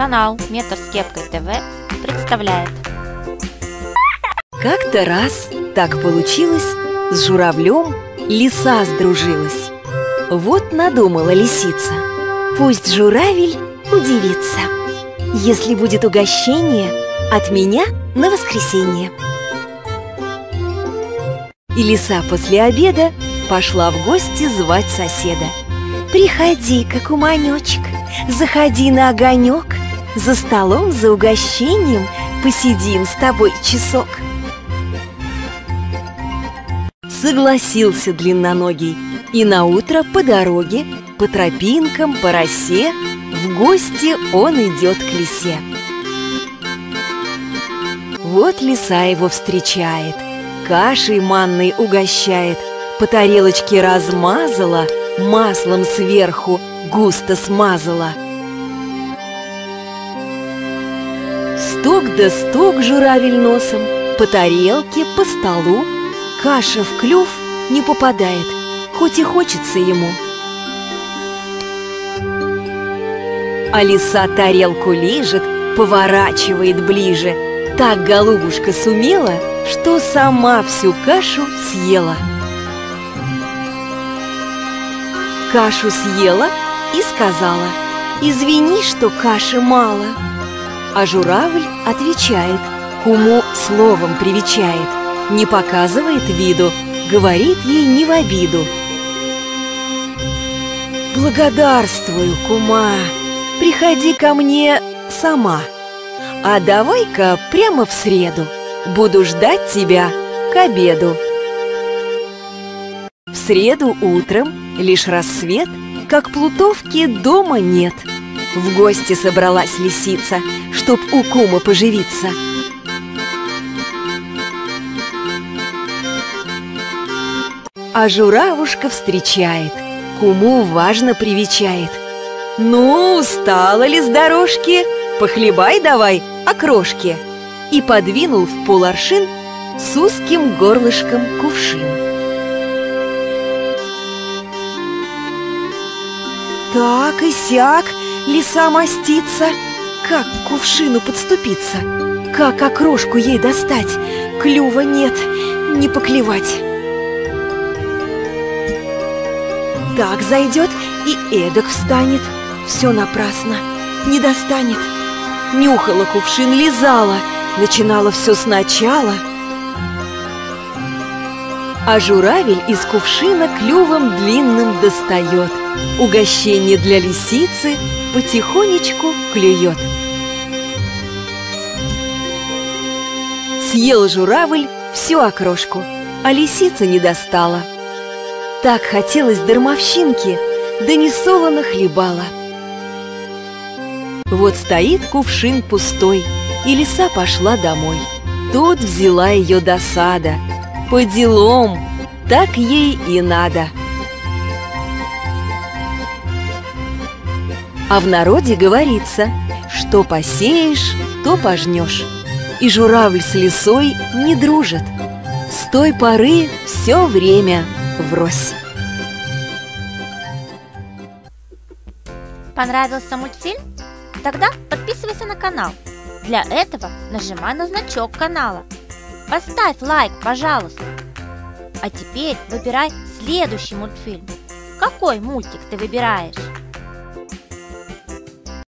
Канал Метр с Кепкой ТВ представляет. Как-то раз так получилось, с журавлем лиса сдружилась. Вот надумала лисица: пусть журавель удивится, если будет угощение от меня на воскресенье. И лиса после обеда пошла в гости звать соседа. «Приходи-ка, куманечек, заходи на огонек, за столом, за угощением посидим с тобой часок». Согласился длинноногий, и наутро по дороге, по тропинкам, по росе в гости он идет к лисе. Вот лиса его встречает, кашей манной угощает, по тарелочке размазала, маслом сверху густо смазала. Стук да стук журавель носом, по тарелке, по столу, каша в клюв не попадает, хоть и хочется ему. А лиса тарелку лижет, поворачивает ближе. Так голубушка сумела, что сама всю кашу съела. Кашу съела и сказала: «Извини, что каши мало». А журавль отвечает, куму словом привечает, не показывает виду, говорит ей не в обиду: «Благодарствую, кума, приходи ко мне сама, а давай-ка прямо в среду буду ждать тебя к обеду». В среду утром, лишь рассвет, как Плутовки дома нет. В гости собралась лисица, чтоб у кума поживиться. А журавушка встречает, куму важно привечает: «Ну, устала ли с дорожки? Похлебай давай окрошки!» И подвинул в поларшин с узким горлышком кувшин. Так и сяк лиса мастится, как к кувшину подступиться, как окрошку ей достать, клюва нет, не поклевать. Так зайдет и эдак встанет, все напрасно, не достанет. Нюхала кувшин, лизала, начинала все сначала. А журавель из кувшина клювом длинным достает, угощение для лисицы потихонечку клюет. Съел журавль всю окрошку, а лисица не достала. Так хотелось дармовщинки, да не солоно хлебала. Вот стоит кувшин пустой, и лиса пошла домой. Тут взяла ее досада. По делам, так ей и надо. А в народе говорится, что посеешь, то пожнешь. И журавль с лисой не дружат. С той поры все время врозь. Понравился мультфильм? Тогда подписывайся на канал. Для этого нажимай на значок канала. Поставь лайк, пожалуйста. А теперь выбирай следующий мультфильм. Какой мультик ты выбираешь?